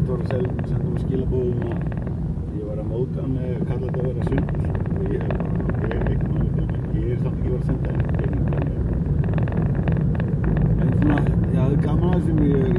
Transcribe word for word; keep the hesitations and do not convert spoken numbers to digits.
Samt voru að senda mér skilaboðum að ég var að móta hann með að kalla þetta að vera svindl og ég hef bara, ok, ekki máli til mig. Ég er samt ekki verið að senda henni pening. En svona, já, það er gaman að þessum, ég